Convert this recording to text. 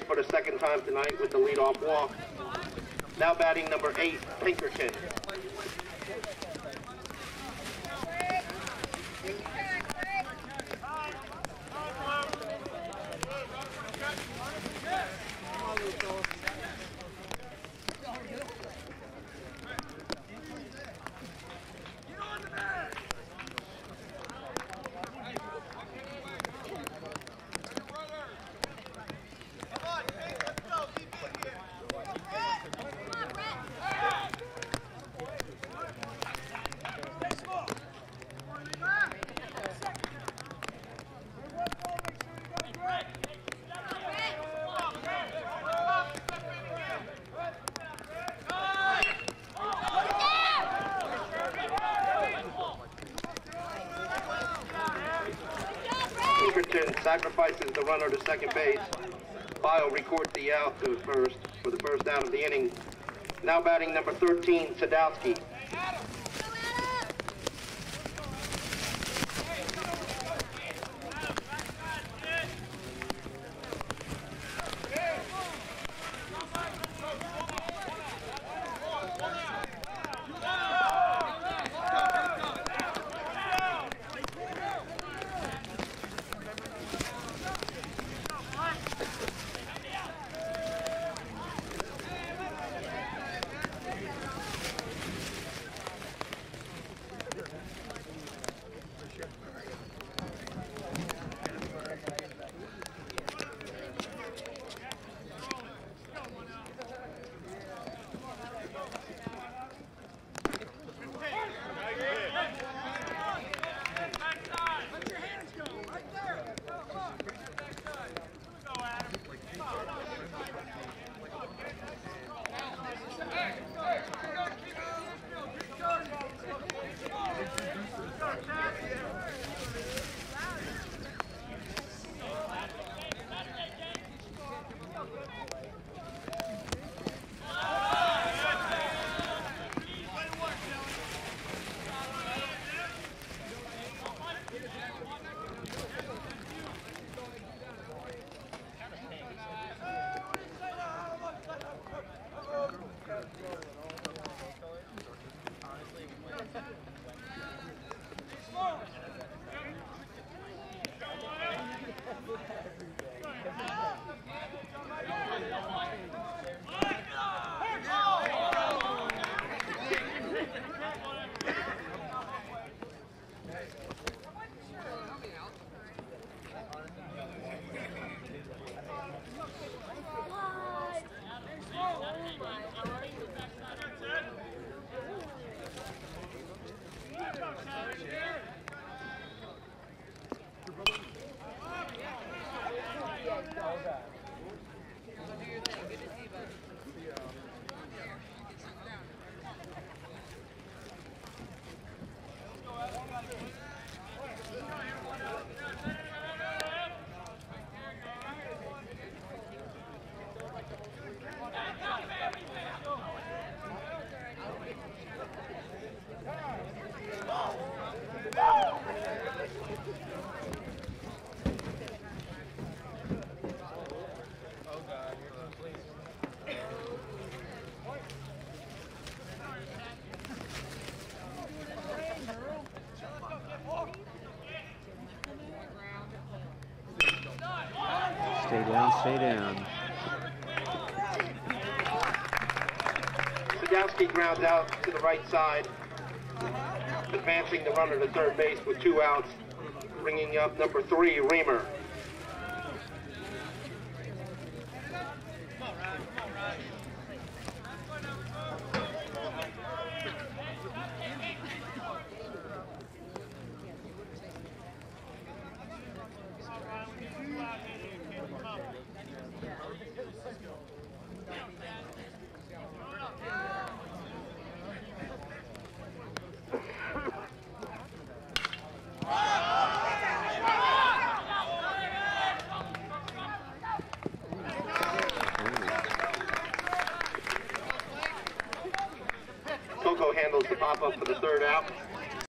for the second time tonight with the leadoff walk. Now batting number 8, Pinkerton. Pinkerton sacrifices the runner to second base. Bio records the out to first for the first out of the inning. Now batting number 13, Sadowski. Stay down. Sadowski grounds out to the right side, advancing the runner to third base with 2 outs, bringing up number 3, Reamer. Coco handles the pop-up for the third out.